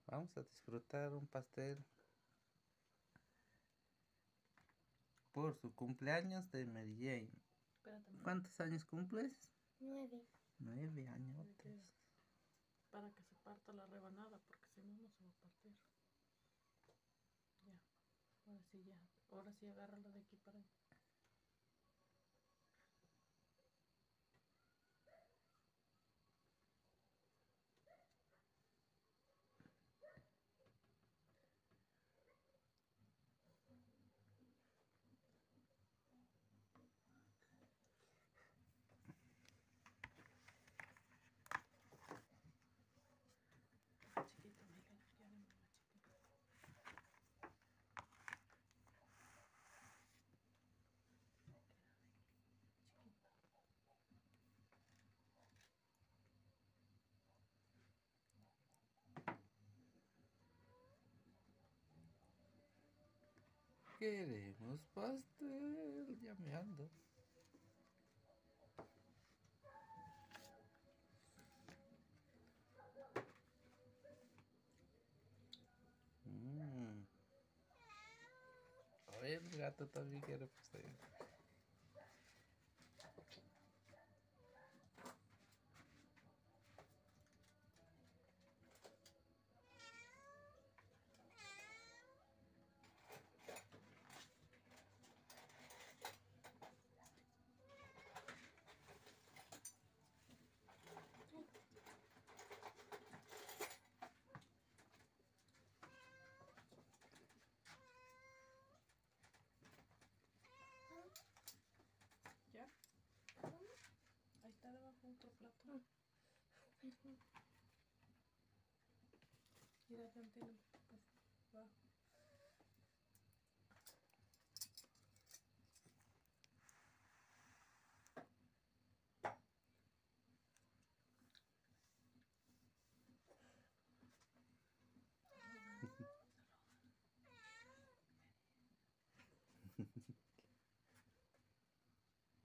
Vamos a disfrutar un pastel por su cumpleaños de Mary Jane. Espérate, ¿Cuántos años cumples? 9. 9 años. para que se parta la rebanada, porque si no, no se va a partir. Ya, ahora sí, ya. Ahora sí, agárralo de aquí para allá. Chiquito, Miguel, ya haremos más chiquito. Chiquito. Queremos pastel, ya me ando. A ver, el gato también quiere pastel. ¿Ya? Ahí está debajo otro plato. Mira, Santino, pues va.